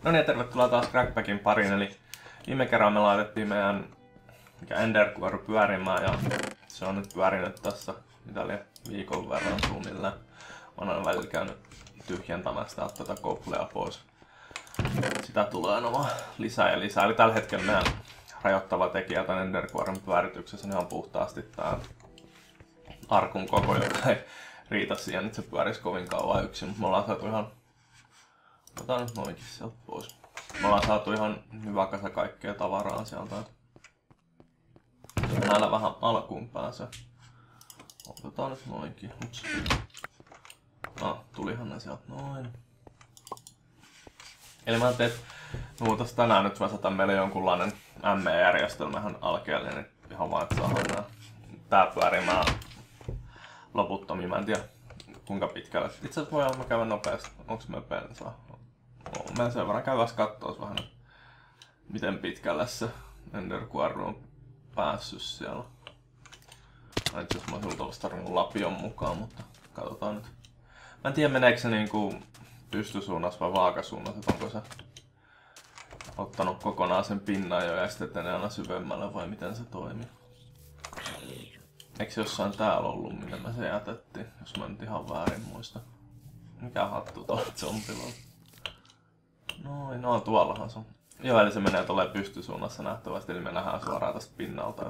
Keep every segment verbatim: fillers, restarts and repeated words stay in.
No niin, tervetuloa taas Crackpackin pariin. Eli viime kerran me laitettiin meidän Enderkuoru pyörimään ja se on nyt pyörinyt tässä mitä liian viikon verran suunnilleen. Mä oon välillä käynyt tyhjentämästä tätä koplea pois. Sitä tulee aina vaan lisää ja lisää. Eli tällä hetkellä meidän rajoittava tekijä tämän Enderkuorun pyörityksessä niin on puhtaasti tää arkun koko, joka ei riitä siihen, että se pyörisi kovin kauan yksin. Mutta me ollaan saatu ihan... Otetaan nyt noinkin sieltä pois. Me ollaan saatu ihan hyvä kasa kaikkea tavaraa sieltä. Näillä vähän alkuun pääsee. Otetaan nyt noinkin. Ups. Ah, tulihan ne sieltä noin. Eli mä ajattelin, että me voitais tänään nyt väsätä meille jonkunlainen M E-järjestelmä ihan alkeellinen. Ihan vaan, että saadaan nää tää pyörimään loputtomiin. Mä en tiedä kuinka pitkälle. Itse asiassa voidaan käydä nopeasti. Onks me bensaa? Mä sen verran käydään katsoa vähän, miten pitkälle se Enderkuoru on päässyt siellä. Itse asiassa mä oon sulta tarvinnut lapion mukaan, mutta katsotaan nyt. Mä en tiedä meneekö se niinku pystysuunnassa vai vaakasuunnassa, että onko se ottanut kokonaan sen pinnan jo ja sitten etenee aina syvemmälle vai miten se toimii. Eikö se jossain täällä ollut, miten me se jätettiin, jos mä nyt ihan väärin muista. Mikä hattu tuolla zombilla on? Noin, no tuollahan se on. Joo, eli se menee tolleen pystysuunnassa nähtävästi, eli me nähdään suoraan tästä pinnalta.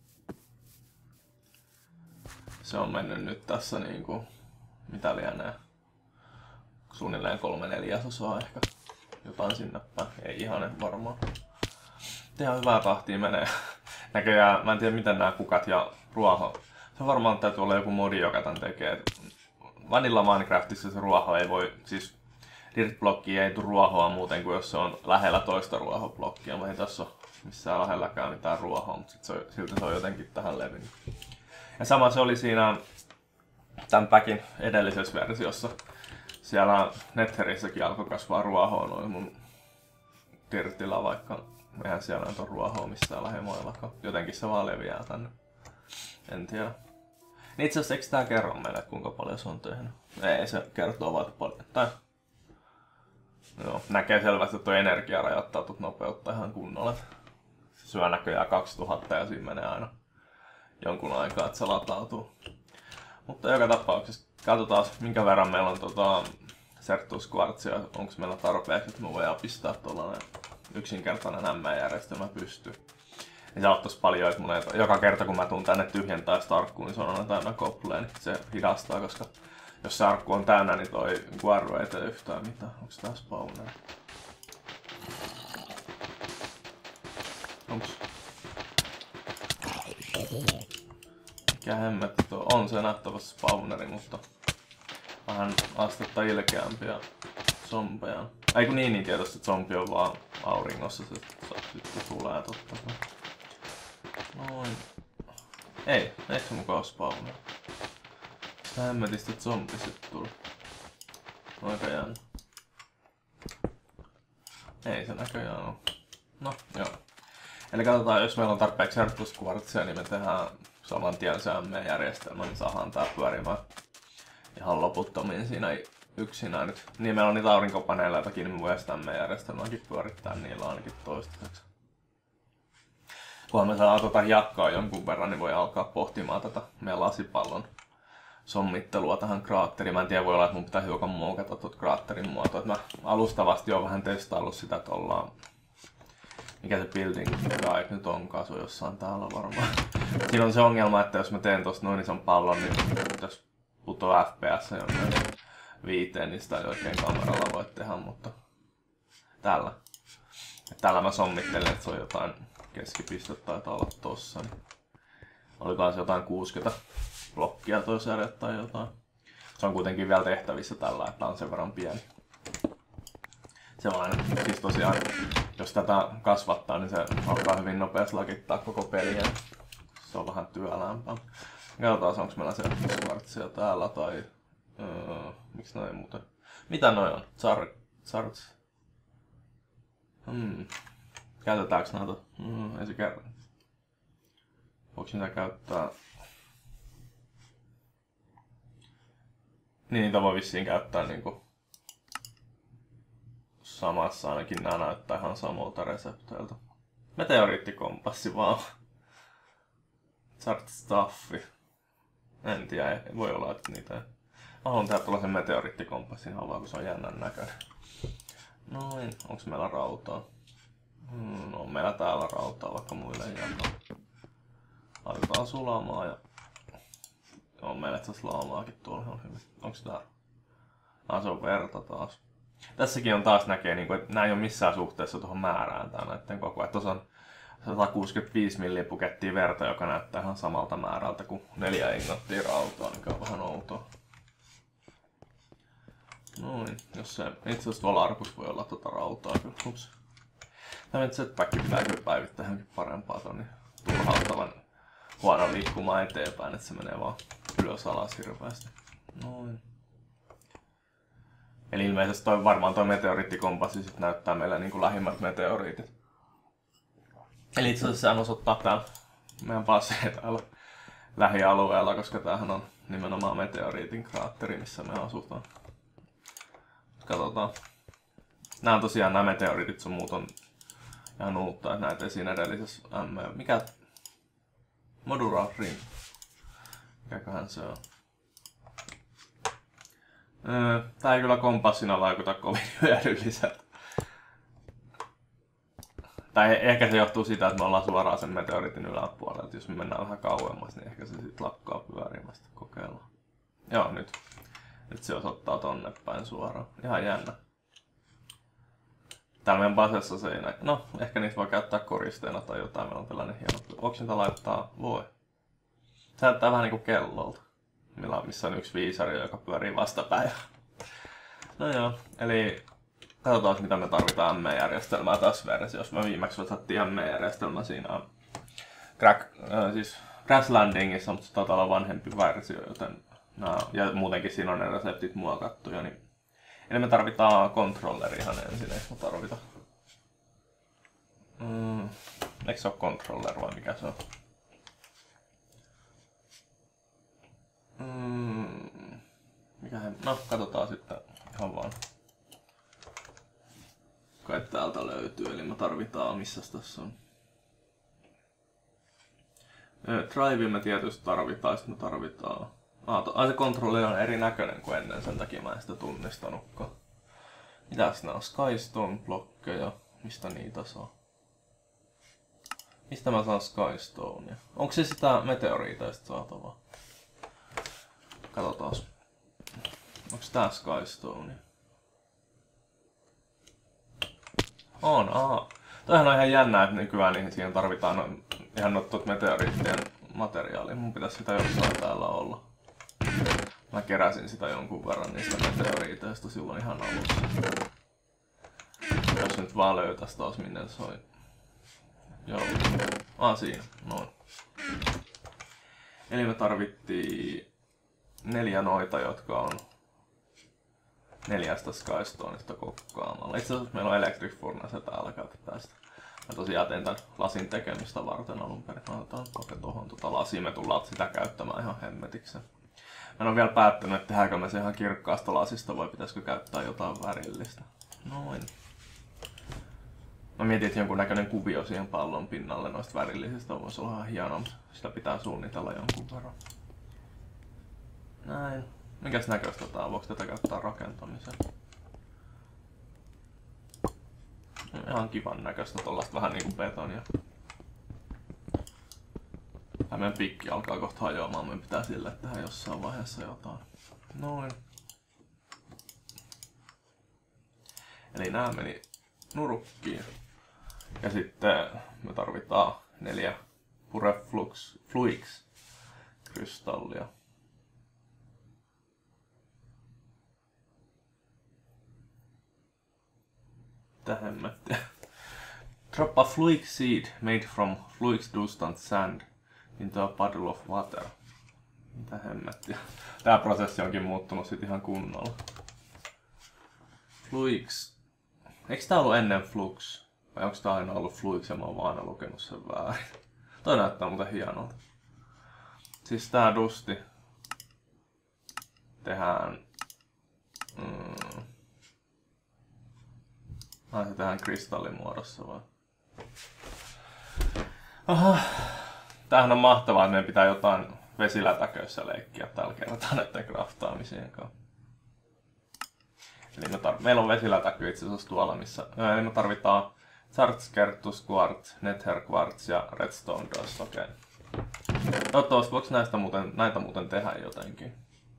Se on mennyt nyt tässä niinku, mitä lienee, suunnilleen kolme neljäsosaa ehkä. Jotain sinne päin, ei ihan varmaan. Ihan hyvää tahtia menee. Näköjään, mä en tiedä miten nämä kukat ja ruoho. Se varmaan täytyy olla joku modi, joka tän tekee. Vanilla Minecraftissa se ruoho ei voi, siis Dirt-blokkiin ei tule ruohoa muuten kuin jos se on lähellä toista ruohoblokkia. Mä ei tässä ole missään lähelläkään mitään ruohoa, mutta sit se on, silti se on jotenkin tähän levinnyt. Ja sama se oli siinä tämän packin edellisessä versiossa. Siellä Netherissäkin alkoi kasvaa ruohoa noin mun Dirtillä, vaikka eihän siellä nyt ole ruohoa missään lähemoillakaan. Jotenkin se vaan leviää tänne. En tiedä. Niin itse asiassa eikö tää kerro meille kuinka paljon se on tehnyt? Ei, se kertoo vaan paljon. Tai... Joo, näkee selvästi, että tuo energia rajoittaa tuota nopeutta ihan kunnolla. Se syö näköjään kaksituhatta ja siinä menee aina jonkun aikaa, että se latautuu. Mutta joka tapauksessa katsotaan minkä verran meillä on tota Sertuskvartsia, onko meillä tarpeeksi, että me voidaan pistää tuollainen yksinkertainen M E-järjestelmä pystyyn. Ja se auttaisi paljon, että mun ei, joka kerta kun mä tuun tänne tyhjentää sitä arkkuun, niin se on aina täynnä kopleen, niin se hidastaa, koska jos se arkku on täynnä, niin toi Kuoru ei tee yhtään mitään. Onks tää spawner? Onks? Mikä hemmetti tuo? On se nähtävästi spawneri, mutta vähän astetta ilkeämpiä zombeja. Ei kun niin, niin tietysti, että zombi on vaan auringossa, se sitten tulee totta. Noin. Ei, eikö se mukaan spawneri? Sitä hemmetistä zombi sit tuli. Aika jännä. Ei se näköjään oo. No, joo. Eli katsotaan, jos meillä on tarpeeksi Sertuskvartsia, niin me tehdään saman tien se M E-järjestelmä, niin saadaan tää pyörimään ihan loputtomiin siinä yksinään nyt. Niin meillä on niitä aurinkopaneeleitakin, niin me voidaan sitä M E-järjestelmääkin pyörittää niillä ainakin toistaiseksi. Kunhan me saadaan tota jakkaa jonkun verran, niin voi alkaa pohtimaan tätä meidän lasipallon sommittelua tähän kraatteriin. Mä en tiedä, voi olla, että mun pitää hiukan muokata tuota kraatterin muotoa. Mä alustavasti oon vähän testaillut sitä, että ollaan... Mikä se building guide nyt onkaan, se on jossain täällä varmaan. Siinä on se ongelma, että jos mä teen tosta noin ison pallon, niin jos putoo F P S jonnekin viiteen, niin sitä ei oikein kameralla voi tehdä, mutta tällä. Tällä mä sommittelen, että se on jotain keskipistettä taitaa olla tossa. Niin olikohan se jotain kuusikymmentä blokkia toi sarja tai jotain. Se on kuitenkin vielä tehtävissä tällä, että on sen verran pieni. Sellainen, siis tosiaan, jos tätä kasvattaa, niin se alkaa hyvin nopeasti lakittaa koko peliä. Se on vähän työlämpää. Katsotaan, onko meillä Sertuskvartsia täällä tai... Öö, miksi noin muuten? Mitä noi on? Char... Charts? Hmm. Käytetäänkö näitä? Hmm, ei se kerran. Voiko niitä käyttää... Niin, niitä voi vissiin käyttää niinku... samassa, ainakin nämä näyttää ihan samalta resepteiltä. Meteoriittikompassi vaan. Chart stuffi. En tiedä, voi olla, että niitä ei. Mä haluan tehdä tuollaisen meteoriittikompassin halua, kun se on jännän näköinen. Noin, onks meillä rautaa? Hmm, no on meillä täällä rautaa, vaikka muille ei jakaa. Laitetaan sulamaan ja... On meillä itse asiassa laamaakin tuolla ihan hyvin. Onks tää? Ah, se on verta taas. Tässäkin on taas näkee, että nää ei ole missään suhteessa tuohon määrään tää näitten koko. Että tuossa on sata kuusikymmentäviisi millipukettia verta, joka näyttää ihan samalta määrältä kuin neljä ingottia rautaa, mikä on vähän outoa. Noin, jos se itse asiassa tuolla arkussa voi olla tuota rautaa kyllä. Ups. Tämä jetpack pitää kyllä päivittää johonkin parempaa ton, niin turhauttavan huono liikkumaan eteenpäin, että se menee vaan ylös alas hirveästi. Noin. Eli ilmeisesti toi, varmaan toi meteoriittikompassi sit näyttää meille niin kuin lähimmät meteoriitit. Eli itse asiassa sehän osoittaa täällä meidän passeja täällä lähialueella, koska tämähän on nimenomaan meteoriitin kraatteri, missä me asutaan. Katsotaan. Nämä on tosiaan nämä meteoriitit, sun muut on ihan uutta, että näitä ei siinä edellisessä M. Mikä? Modular Ring. Mikäköhän se on? Tää ei kyllä kompassina vaikuta kovin hyödylliseltä. Tai ehkä se johtuu siitä, että me ollaan suoraan sen meteoriitin yläpuolella. Jos me mennään vähän kauemmas, niin ehkä se sit lakkaa pyörimästä. Kokeillaan. Joo, nyt. Nyt se osoittaa tonne päin suoraan. Ihan jännä. Täällä meidän basessa se ei näy. No, ehkä niitä voi käyttää koristeena tai jotain. Meillä on tällainen hieno. Voiko niitä laittaa? Voi. Se näyttää vähän niinku kellolta. Missä on yksi viisari, joka pyörii vastapäin. No joo, eli katsotaan mitä me tarvitaan M-järjestelmää tässä versiossa. Me viimeksi otettiin M-järjestelmä siinä on Crack, äh, siis Crash Landingissa, mutta se taitaa olla vanhempi versio, joten nää, ja muutenkin siinä on ne reseptit muokattuja. Niin... Eli me tarvitaan controlleri ihan ensin, eikö me tarvita? Mm, eikö se ole controller vai mikä se on? Mm, mikä he... No, katsotaan sitten ihan vaan. Kai täältä löytyy, eli me tarvitaan, missä tässä on. Drive me tietysti tarvitaan, sitten me tarvitaan... Ah, to... se kontrolli on erinäköinen kuin ennen, sen takia mä en sitä tunnistanutkaan. Mitäs nää on? Skystone blokkeja. Mistä niitä saa? Mistä mä saan Skystonea? Onko se sitä meteoriiteista saatavaa? Katsotaan. Onks tää Skystone? On, aa. Toihan on ihan jännää, että nykyään niin siihen tarvitaan ihan noita meteoriittien materiaalia. Mun pitäisi sitä jossain täällä olla. Mä keräsin sitä jonkun verran niistä meteoriiteista silloin ihan alussa. Jos nyt vaan löytäis taas minne se oli. Joo. Ah, siinä. Noin. Eli me tarvittiin neljä noita, jotka on neljästä Skystoneista kokkaamalla. Itse asiassa meillä on Electric Furnace täällä, käytetään sitä. Mä tosiaan tein tän lasin tekemistä varten alun perin. Mä otetaan koke tohon tota lasia, me tullaan sitä käyttämään ihan hemmetiksen. Mä en ole vielä päättänyt, että tehdäänkö me se ihan kirkkaasta lasista vai pitäisikö käyttää jotain värillistä. Noin. Mä mietin, että jonkunnäköinen kuvio siihen pallon pinnalle noista värillisistä voisi olla ihan hienoa. Sitä pitää suunnitella jonkun verran. Näin. Mikäs näköistä tää on? Voiko tätä käyttää rakentamiseen? Ihan kivan näköistä, tollaista vähän niinku betonia. Tää meidän pikki alkaa kohta hajoamaan, meidän pitää sille tehdä jossain vaiheessa jotain. Noin. Eli nää meni nurukkiin. Ja sitten me tarvitaan neljä Pureflux Fluix kristallia. Mitä hemmettiä. Drop a Fluix seed made from Fluix dustant sand into a puddle of water. Mitä hemmettiä. Tää prosessi onkin muuttunut sit ihan kunnolla. Fluix. Eikö tää ollut ennen Flux? Vai onko tää aina ollut Fluix ja mä oon aina lukenut sen väärin? Toi näyttää muuten hienolta. Siis tää dusti tehdään... Mm, Ai se tehdään kristallimuodossa vai? Aha. Tämähän on mahtavaa, että meidän pitää jotain vesilätäköissä leikkiä tällä kertaa näiden craftaamisien kanssa. Eli me tar- meillä on vesilätäkö itse asiassa tuolla, missä... Eli me tarvitaan Charts, Kertus, Quartz, Nether Quartz ja Redstone Dust, okei. Okay. Toivottavasti voiko näistä muuten, näitä muuten tehdä jotenkin?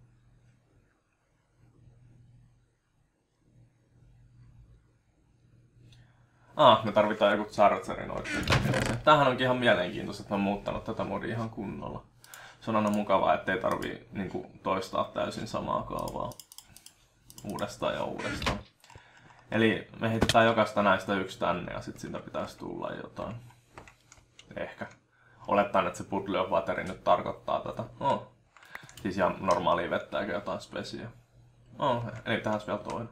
Ah, me tarvitaan joku chargerin oikein tekemiseen. Tämähän onkin ihan mielenkiintoista, että mä oon muuttanut tätä modia ihan kunnolla. Se on aina mukavaa, ettei tarvii niinku toistaa täysin samaa kaavaa uudestaan ja uudestaan. Eli me heitetään jokaista näistä yksi tänne ja sit siitä pitäisi tulla jotain. Ehkä. Olettaen, että se Puddle of Water nyt tarkoittaa tätä. Oh. Siis ihan normaalia vettä eikä jotain spesiä. Oh, eli tähän vielä toinen.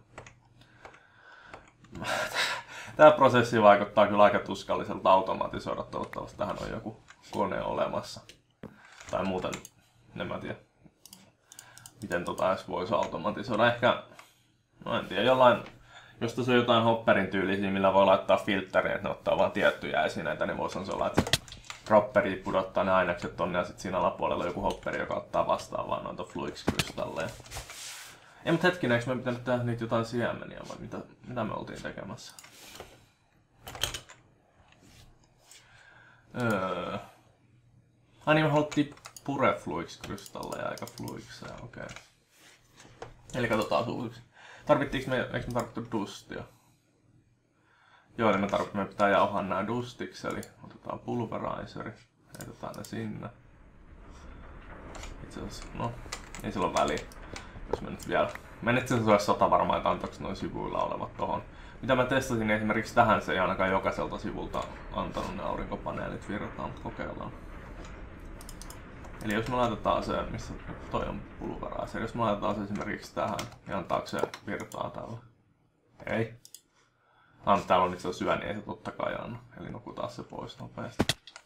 Tämä prosessi vaikuttaa kyllä aika tuskalliselta automatisoida. Toivottavasti tähän on joku kone olemassa. Tai muuten, en mä tiedä, miten tota edes voisi automatisoida. Ehkä, no en tiedä, jollain, jos tässä on jotain hopperin tyylisiä, millä voi laittaa filtteriä, että ne ottaa vaan tiettyjä esineitä, niin voisi olla, että dropperi pudottaa ne ainekset tonne ja sitten siinä alapuolella on joku hopperi, joka ottaa vastaan vaan noita fluix-kristalleja. Ei, mutta hetkinen, eikö me pitänyt tehdä niitä jotain siemeniä vai mitä, mitä me oltiin tekemässä? Öö. Ai niin, me haluttiin pure fluix-kristalleja eikä fluixeja, okei. Okay. Eli katsotaan suusiksi. Tarvittiinko me, eikö me tarvittu dustia? Joo, niin me tarvittiin, me pitää jauhaa nää dustiksi, eli otetaan pulverizeri, heitetään ne sinne. Itse asiassa, no, ei sillä ole väliä, jos me nyt vielä... Mä en itse asiassa ole sata varmaan, että antaako noin sivuilla olevat tohon. Mitä mä testasin, niin esimerkiksi tähän se ei ainakaan jokaiselta sivulta antanut ne aurinkopaneelit virtaan, mutta kokeillaan. Eli jos me laitetaan se, missä toi on pulverizeri, jos me laitetaan se esimerkiksi tähän, niin antaako se virtaa tällä? Ei. Ah, täällä on itse asiassa syö, niin ei se totta kai anna. Eli nukutaan se pois nopeasti.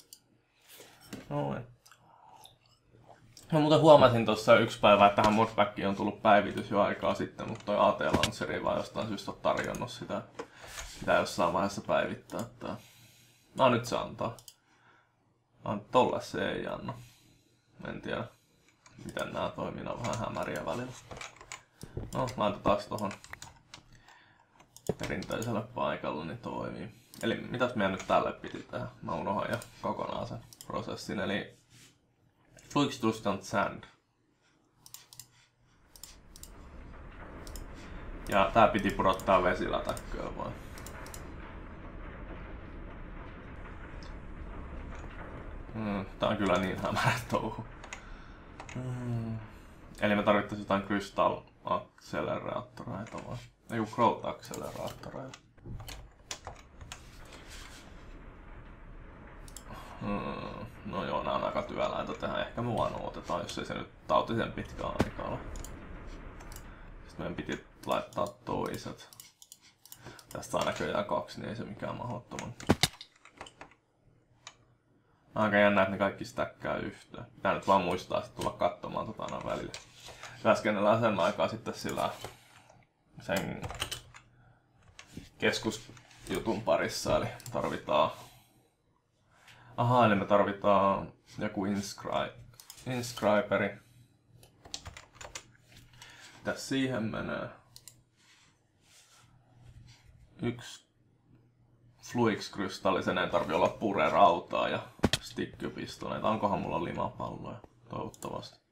Noin. Mä muuten huomasin tuossa yksi päivä, että tähän modpackiin on tullut päivitys jo aikaa sitten, mutta toi A T-launcheri vaan jostain syystä on tarjonnut sitä. Pitää jossain vaiheessa päivittää tää. No nyt se antaa. Ah, tolle se ei anna. En tiedä, miten nää toimii, ne on vähän hämäriä välillä. No, laitetaan tohon perinteiselle paikalle, niin toimii. Eli mitäs meidän nyt tälle piti tehdä? Mä unohan jo kokonaan sen prosessin, eli Fluix Dust and Sand. Ja tää piti pudottaa vesilätäkköä vaan. Hmm, tää on kyllä niin hämärä touhu. Hmm. Eli me tarvittaisiin jotain Crystal Acceleraattoreita vai? Eiku Growth Acceleraattoreita. Hmm. No joo, nää on aika työläitä tehdä. Ehkä me vaan otetaan, jos ei se nyt tauti sen pitkään aikaa ole. Sitten meidän piti laittaa toiset. Tästä on näköjään kaksi, niin ei se mikään mahdottoman. Aika jännä, että ne kaikki stäkkää yhteen. Pitää nyt vaan muistaa sitten tulla katsomaan tota aina välillä. Työskennellään sen aikaa sitten sillä sen keskusjutun parissa, eli tarvitaan... Aha, eli me tarvitaan joku inscri... inscriberi. Mitäs siihen menee? Yksi Fluix-kristalli, sen ei tarvi olla pure-rautaa ja stikkypistoneita. Onkohan mulla limapalloja? Toivottavasti.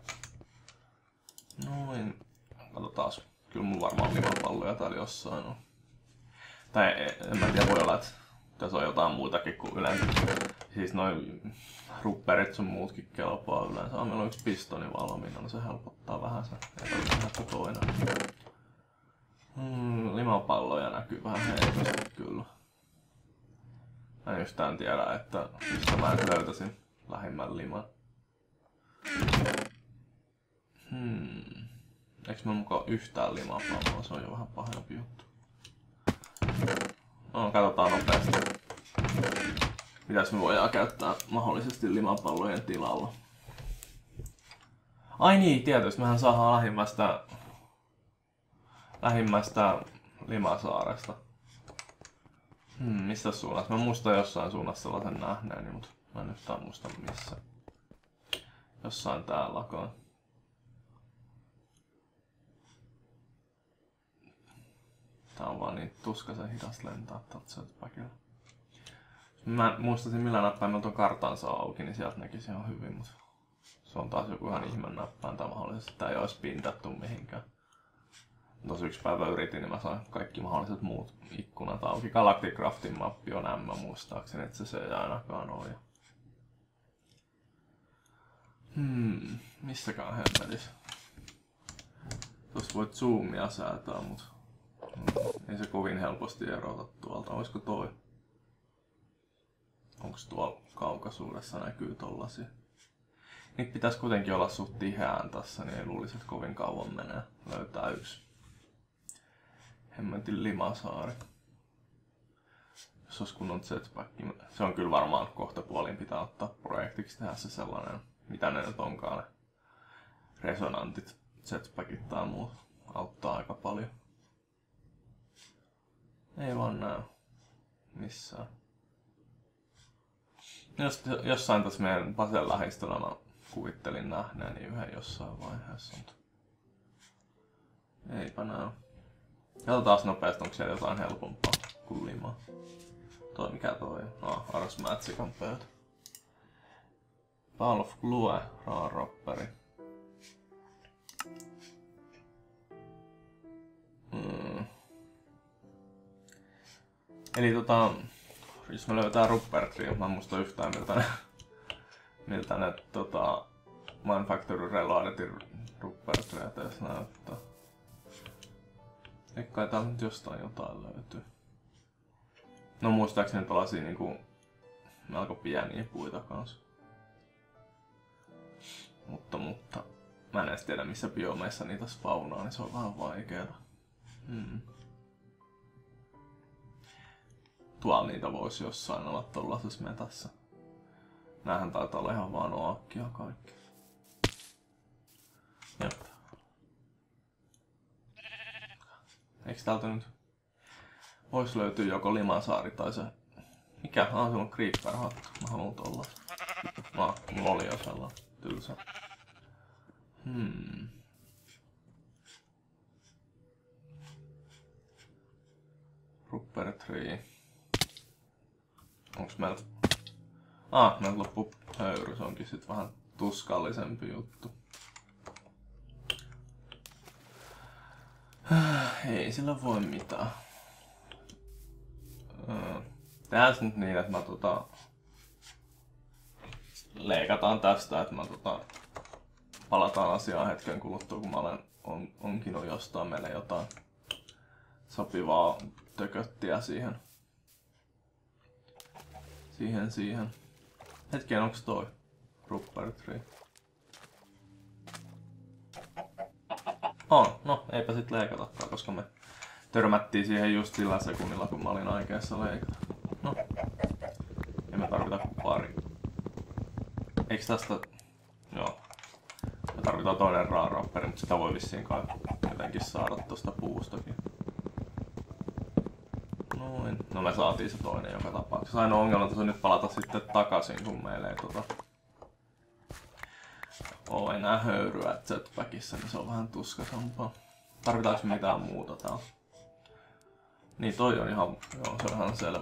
Noin. Katsotaan. Kyllä mulla varmaan limapalloja täällä jossain on. Tai en mä tiedä, voi olla, että tässä on jotain muutakin kuin yleensä. Siis noin rupperit sun muutkin kelpaa yleensä. Ah, meillä on yksi pistoni valmiina, no se helpottaa vähän se. Ei tarvitse tehdä toinen. Hmm, limapalloja näkyy vähän heikosti kyllä. Mä en yhtään tiedä, että mistä mä löytäisin lähimmän liman. Hmm. Eiks mä mukaan yhtään limapalloa? Se on jo vähän pahempi juttu. No, katsotaan nopeasti. Mitäs me voidaan käyttää mahdollisesti limapallojen tilalla? Ai niin, tietysti mehän saadaan lähimmästä, lähimmästä Limasaaresta. Hmm, missä suunnassa? Mä muistan jossain suunnassa sellaisen nähneeni, mutta mä en yhtään muista missä. Jossain täällä kai. Tää on vaan niin tuskaisen hidas lentää tältä setbackilla. Mä muistaisin millä näppäimellä tuon kartan saa auki, niin sieltä näkisi ihan hyvin, mutta se on taas joku ihan ihme näppäin tai mahdollisesti tää ei ois pindattu mihinkään. Tos yksi päivä yritin, niin mä sain kaikki mahdolliset muut ikkunat auki. Galacticraftin mappi on M muistaakseni, että se, se ei ainakaan oo. Hmm, missäkään hemmetis? Tosta voit zoomia säätää, mut ei se kovin helposti erota tuolta. Oisko toi? Onks tuolla kaukaisuudessa näkyy tollasia? Niitä pitäis kuitenkin olla suht tiheään tässä, niin ei luulisi, että kovin kauan menee löytää yksi hemmetin limasaari. Jos olisi kunnon jetpack, se on kyllä varmaan kohta puolin pitää ottaa projektiksi tehdä se sellainen, mitä ne nyt onkaan ne resonantit, jetpackit tai muut auttaa aika paljon. Ei vaan näy missään. Jos, jossain tässä meidän Basen lähistöllä mä kuvittelin nähneeni yhden jossain vaiheessa, mutta eipä näy. Katsotaan nopeasti, onko siellä jotain helpompaa kuin limaa. Toi mikä toi on? No, Ars Magican pöytä. Ball of Glue, Raarropperi. Mm. Eli tota, jos me löytää Ruppertria, mä en muista yhtään miltä ne, miltä ne tota, Manufacturer Reloadetin Ruppertria tässä näyttää. Eikä kai täällä nyt jostain jotain löytyy. No muistaakseni tällaisia niinku melko pieniä puita kanssa. Mutta, mutta mä en edes tiedä missä biomeissa niitä spawnaa, niin se on vähän vaikeeta. Hmm. Tuolla niitä voisi jossain olla tollasessa metassa. Näähän taitaa olla ihan vaan oakkia kaikki. Jep. Eiks täältä nyt vois löytyä joko Limasaari tai se... Mikä? Ah, se on Creeper-hattu. Mä haluun tolla. Ah, mulla oli jo sellainen tylsä. Hmm. Rupert Tree. Onks meillä... Ah, meiltä loppu höyry. Se onkin sit vähän tuskallisempi juttu. Ei sillä voi mitään. Tehdään nyt niin, että mä tota... leikataan tästä, että mä tota... palataan asiaan hetken kuluttua, kun mä olen on, onkin on jostain meille jotain sopivaa tököttiä siihen. Siihen, siihen. Hetken, onks toi Rupert Tree? On, no eipä sit leikatakaan, koska me törmättiin siihen just sillä sekunnilla, kun mä olin aikeessa leikata. No, ei me tarvita kuin pari. Eiks tästä... Joo. Me tarvitaan toinen raarapperi, mutta sitä voi vissiin kai jotenkin saada tosta puustakin. Noin. No me saatiin se toinen joka tapauksessa. Ainoa ongelma tässä on nyt palata sitten takaisin, kun meillä ei tota... oo enää höyryä jetpackissa, niin se on vähän tuskasampaa. Tarvitaanko mitään muuta täällä? Niin toi on ihan... Joo, se on ihan selvä.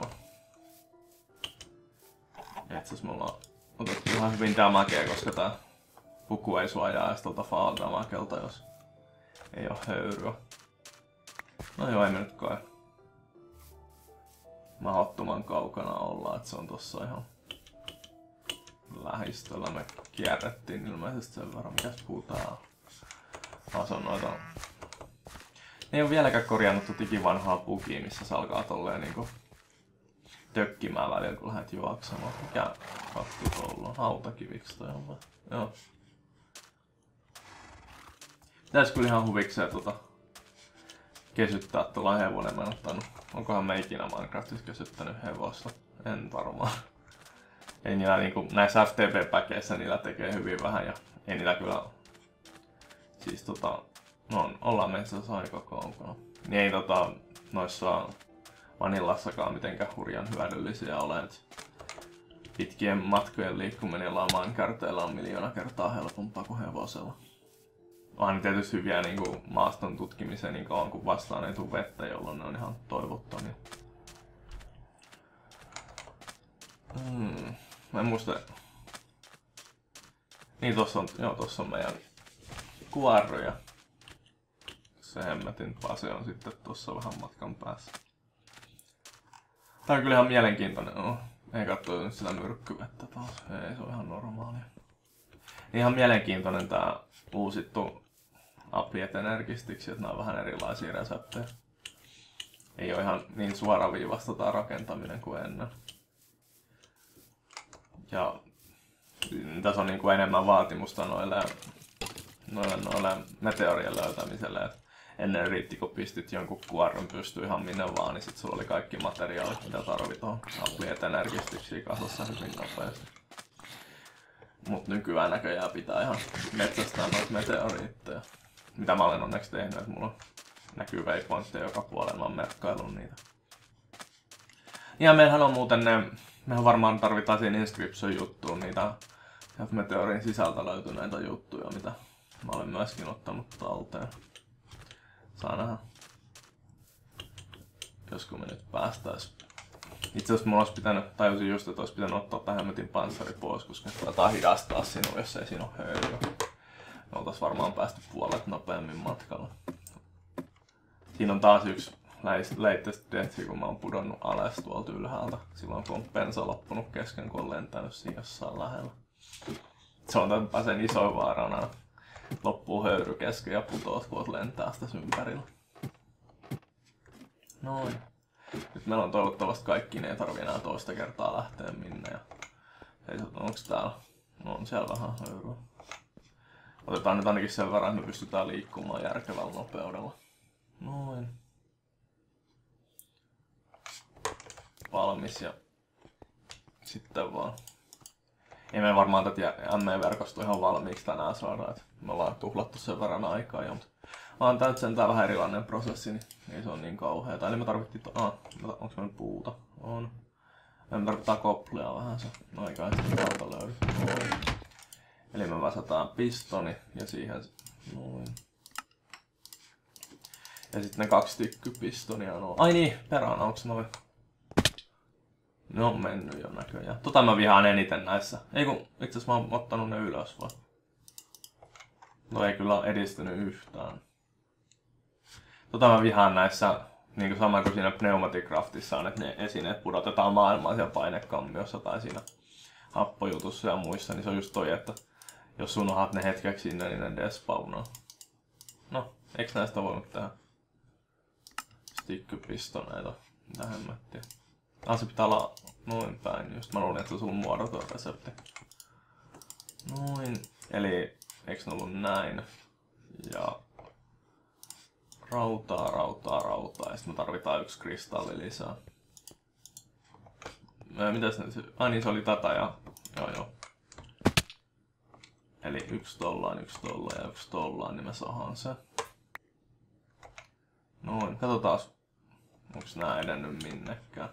Itse me ollaan otettu ihan hyvin damageja, koska tää puku ei suojaa edes tuolta fall damagelta, jos ei oo höyryä. No joo, ei me nyt kai mahdottoman kaukana olla, että se on tossa ihan lähistöllä. Me kierrettiin ilmeisesti sen verran, mikäs puu tää on. Ah, se on noita... Ne ei oo vieläkään korjannut tuota ikivanhaa bugia, missä se alkaa tolleen niinku tökkimään välillä, kun lähdet juoksemaan. Mikä hattu tuolla on? Hautakiviksi toi on vai? Joo. Pitäis kyllä ihan huvikseen tota kesyttää tuolla hevonen. Mä en ottanut. Onkohan me ikinä Minecraftissa kesyttänyt hevosta? En varmaan. Ei niillä niinku, näissä F T P-päkeissä niillä tekee hyvin vähän ja ei niillä kyllä... Siis tota... No ollaan metsässä aika kaukana. Niin ei tota... Noissa Vanillassakaan mitenkään hurjan hyödyllisiä ole. Et pitkien matkojen liikkuminen lamaankäyteillä on miljoona kertaa helpompaa kuin hevosella. Onhan tietysti hyviä niin kuin maaston tutkimiseen niin kauan kuin vastaan ei tule vettä, jolloin ne on ihan toivottomia. Hmm. Mä en muista. Niin tossa on, joo, tossa on meidän kuorruja. Se hemmetin pase on sitten tuossa vähän matkan päässä. Tää on kyllä ihan mielenkiintoinen. No, ei katso nyt sitä myrkkyvettä taas. Ei, se on ihan normaalia. Ihan mielenkiintoinen tää uusittu Applied Energistiksi, että nää on vähän erilaisia reseptejä. Ei ole ihan niin suoraviivasta tää rakentaminen kuin ennen. Ja tässä on niin kuin enemmän vaatimusta noille, noille, noille meteorien löytämiselle. Et ennen riitti, kun pistit jonkun kuorron pystyy ihan minne vaan, niin sit sulla oli kaikki materiaalit, mitä tarvit tuohon Applied Energistiksi kasassa hyvin nopeasti. Mut nykyään näköjään pitää ihan metsästää noita meteoriitteja. Mitä mä olen onneksi tehnyt, että mulla näkyy waypointteja joka puolella, mä oon merkkaillut niitä. Ja meillähän on muuten ne, mehän varmaan tarvitaan siinä Inscription juttuun niitä meteorin sisältä löytyneitä juttuja, mitä mä olen myöskin ottanut talteen. Saa nähdä, josko me nyt päästäis. Itse asiassa mulla olisi pitänyt, tajusin just, että olisi pitänyt ottaa tähän hemmetin panssari pois, koska taitaa hidastaa sinua, jos ei siinä ole höyryä. Me oltais varmaan päästy puolet nopeammin matkalla. Siinä on taas yksi latest death, kun mä oon pudonnut alas tuolta ylhäältä. Silloin kun on bensa loppunut kesken, kun on lentänyt siinä jossain lähellä. Se on tämän pääsen isoin vaarana. Loppuu höyry kesken ja putoat, kun oot lentää sitä ympärillä. Noin. Nyt meillä on toivottavasti kaikki, ne ei tarvi enää toista kertaa lähteä minne. Ja onks täällä? No on siellä vähän höyryä. Otetaan nyt ainakin sen verran, että me pystytään liikkumaan järkevällä nopeudella. Noin. Valmis ja sitten vaan. Ei me varmaan tätä M E-verkostoa ihan valmiiksi tänään saada. Me ollaan tuhlattu sen verran aikaa jo, mutta vaan tää nyt sentään vähän erilainen prosessi, niin ei se ole niin kauheeta. Eli me tarvittiin... To- ah, onko me nyt puuta? On. Me tarvitaan koplia vähän se. No eikä sitten kautta löydy. Noin. Eli me vasataan pistoni ja siihen... Noin. Ja sitten ne kaksi tykkypistonia on... Ai niin, perään, onks noin? Ne on mennyt jo näköjään. Tota mä vihaan eniten näissä. Ei kun itse asiassa mä oon ottanut ne ylös vaan. No ei kyllä ole edistynyt yhtään. Tota mä vihaan näissä, niin kuin sama kuin siinä Pneumaticraftissa on, että ne esineet pudotetaan maailmaan siellä painekammiossa tai siinä happojutussa ja muissa, niin se on just toi, että jos sun unohat ne hetkeksi sinne, niin ne despawnaa. No, eiks näistä voinut tehdä stikkypistoneita? Mitä hemmettiä? Ah, se pitää olla noin päin, just mä luulin, että se on sun muodoton resepti. Noin, eli eiks ne ollut näin? Ja rautaa, rautaa, rautaa, ja sitten me tarvitaan yksi kristalli lisää. Mitäs nyt? Ai niin, se oli tätä ja... Joo joo. Eli yksi tollaan, yksi tollaan ja yksi tollaan, niin me saadaan se. Noin, katsotaan, onks nää edennyt minnekään.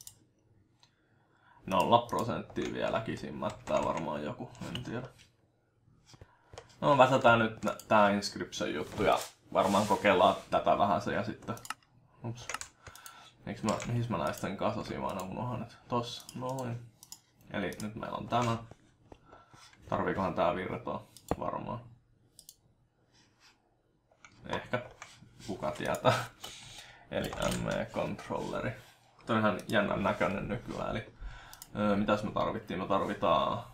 Nolla prosenttia vielä kisimmättää varmaan joku, en tiedä. No väsätään nyt tää Inscription juttu ja varmaan kokeillaan tätä vähän se ja sitten... Ups. Eiks mä, mihin mä näisten kasasin, mä aina unohan nyt. Tossa, noin. Eli nyt meillä on tämä. Tarviikohan tää virtaa? Varmaan. Ehkä. Kuka tietää. Eli M E-controlleri. Toi on ihan jännän näköinen nykyään. Eli öö, mitäs me tarvittiin? Me tarvitaan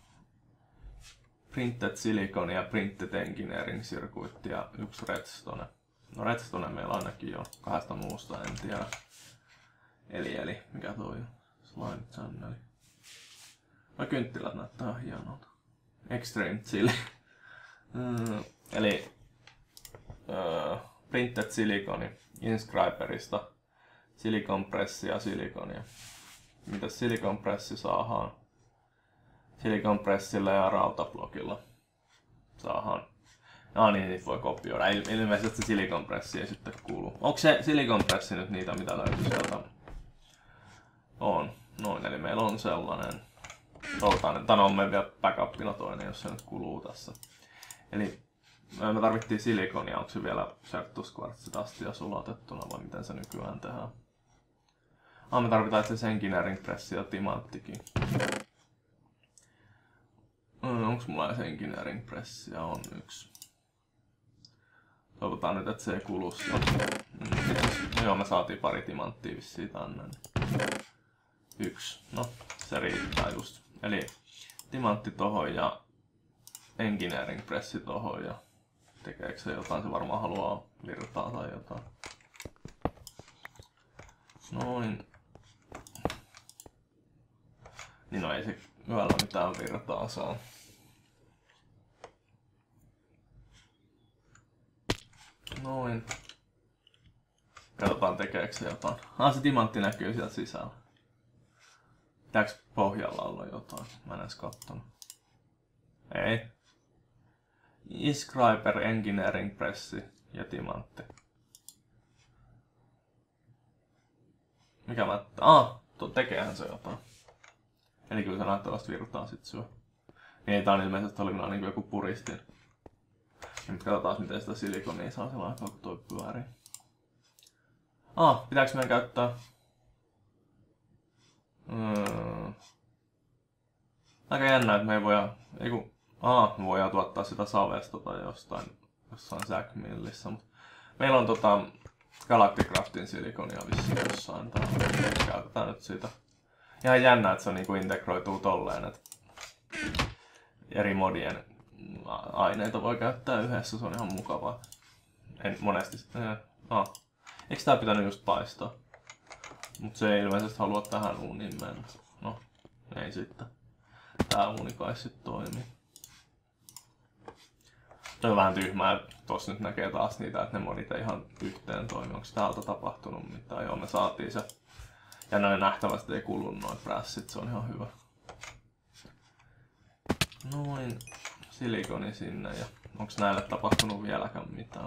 Printed Silicon ja Printed Engineering Circuit ja yksi Redstone. No Redstone meillä ainakin jo, kahdesta muusta en tiedä. Eli, eli, mikä toi on? Slime Channel. No kynttilät näyttää hienolta. Extreme Chili. mm, eli uh, Printed Silicon Inscriberista. Silicon Pressi ja Siliconia. Mitäs Silicon Pressi saadaan? Silicon Pressillä ja rautablokilla saadaan. Ah niin, niitä voi kopioida. Ilmeisesti se Silicon Pressi ei sitten kuulu. Onko se Silicon Pressi nyt niitä, mitä löytyy sieltä On. Noin, eli meillä on sellainen. Toivotaan, että on meillä vielä backupina toinen, jos se nyt kuluu tässä. Eli me tarvittiin silikonia, onko se vielä serttuskvartsit astia sulatettuna vai miten se nykyään tehdään? Ah, me tarvitaan itse engineering pressi ja timanttikin. Mm, onko mulla edes engineering pressia? On yksi. Toivotaan nyt, että se ei kulu sieltä. Mm, no joo, me saatiin pari timanttia vissiin tänne. Yksi. No, se riittää just. Eli timantti tohon ja engineering pressi tohon ja tekeekö se jotain, se varmaan haluaa virtaa tai jotain. Noin. Niin no ei se yöllä mitään virtaa saa. Noin. Katsotaan tekeekö se jotain. Ah, se timantti näkyy sieltä sisällä. Pitääkö pohjalla olla jotain? Mä en edes kattonut. Ei. Inscriber, engineering pressi ja timantti. Mikä mä... Ah, tuo tekeehän se jotain. Eli kyllä se näyttävästi virtaa sit syö. Niin, tää on ilmeisesti oli niin kuin joku puristin. Ja nyt katsotaan miten sitä silikonia saa sillä aikaa kun toi pyörii. Ah, pitääkö meidän käyttää... Hmm. Aika jännä, että me ei voida... Eiku... Ah, me voidaan tuottaa sitä savesta tai jostain, jossain Zackmillissä, mutta meillä on tota Galacticraftin silikonia vissiin jossain täällä. Käytetään nyt sitä. Ihan jännä, että se niinku integroituu tolleen, että eri modien aineita voi käyttää yhdessä, se on ihan mukavaa. En monesti... Ah. Eikö tää pitänyt just paistaa? Mut se ei ilmeisesti halua tähän uuniin mennä. No, ei sitten. Tää uuni kai sit toimii. Toi on vähän tyhmää, tossa nyt näkee taas niitä, että ne modit ei ihan yhteen toimi. Onko täältä tapahtunut mitään? Joo, me saatiin se. Ja noin nähtävästi ei kulunut noin prässit, se on ihan hyvä. Noin. Silikoni sinne ja onks näille tapahtunut vieläkään mitään?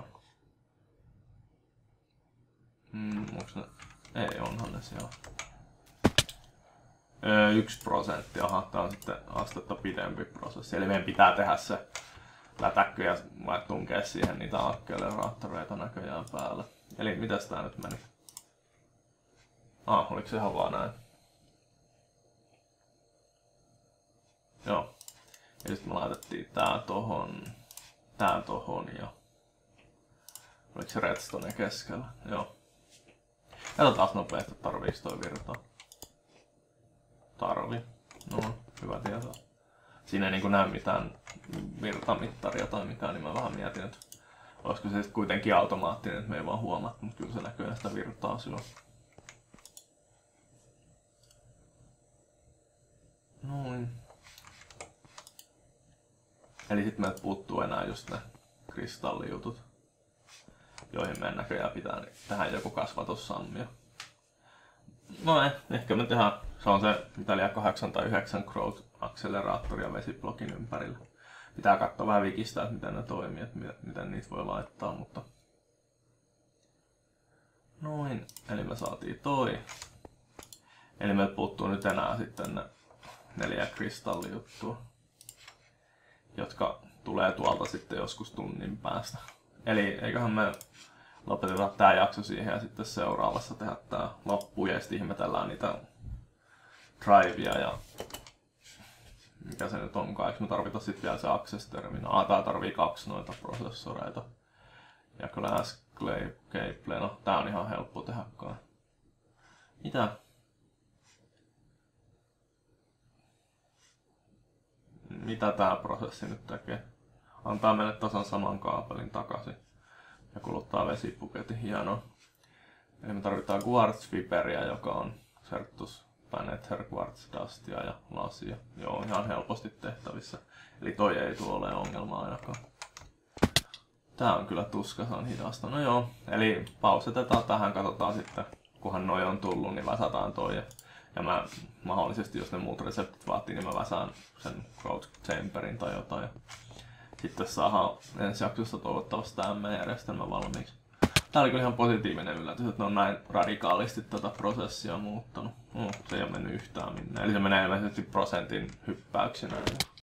Hmm, onks ne... Ei, onhan ne siellä. Öö, yksi prosentti, aha, tää on sitten astetta pidempi prosessi. Eli meidän pitää tehdä se lätäkkö ja tunkea siihen niitä akkeleraattoreita näköjään päälle. Eli mitäs tää nyt meni? Ah, oliko se ihan vaan näin? Joo. Ja sitten me laitettiin tää tohon, tää tohon ja... Oliko se redstone keskellä? Joo. Katsotaan nopeasti, että tarviiks toi virtaa. Tarvi. No, hyvä tietää. Siinä ei niinku näy mitään virtamittaria tai mitään, niin mä vähän mietin, että olisiko se sitten kuitenkin automaattinen, että me ei vaan huomaa, mutta kyllä se näkyy sitä virtaa silloin. Noin. Eli sitten meiltä puuttuu enää just ne kristallijutut, joihin meidän näköjään pitää tehdä joku kasvatussammio. No ei, ehkä me tehdään, se on se mitä liian kahdeksan tai yhdeksän growth acceleraattoria vesiblokin ympärillä. Pitää katsoa vähän wikistä, että miten ne toimii, että miten niitä voi laittaa, mutta... Noin, eli me saatiin toi. Eli meiltä puuttuu nyt enää sitten ne neljä kristallijuttua, jotka tulee tuolta sitten joskus tunnin päästä. Eli eiköhän me lopeteta tää jakso siihen ja sitten seuraavassa tehdä tää loppu ja sitten ihmetellään niitä drivea ja mikä se nyt onkaan. Eikö me tarvita sitten vielä se access terminaali? Ah, tää tarvii kaksi noita prosessoreita. Ja kyllä S-Cable, no tää on ihan helppo tehdä kai. Mitä? Mitä tää prosessi nyt tekee? Antaa meille tasan saman kaapelin takaisin ja kuluttaa vesipuketin, hienoa. Eli me tarvitaan quartz fiberia, joka on serttus tai nether quartz dustia ja lasia. Joo, ihan helposti tehtävissä. Eli toi ei tule ole ongelma ainakaan. Tää on kyllä tuska, se on hidasta. No joo, eli pausetetaan tähän, katsotaan sitten, kunhan noi on tullut, niin väsätään toi. Ja, ja mä mahdollisesti, jos ne muut reseptit vaatii, niin mä väsään sen growth chamberin tai jotain. Sitten saadaan ensi jaksossa toivottavasti tämä M-järjestelmä valmiiksi. Tää oli kyllä ihan positiivinen yllätys, että ne on näin radikaalisti tätä prosessia muuttanut. Mm, se ei ole mennyt yhtään minnään. Eli se menee ilmeisesti prosentin hyppäyksinä.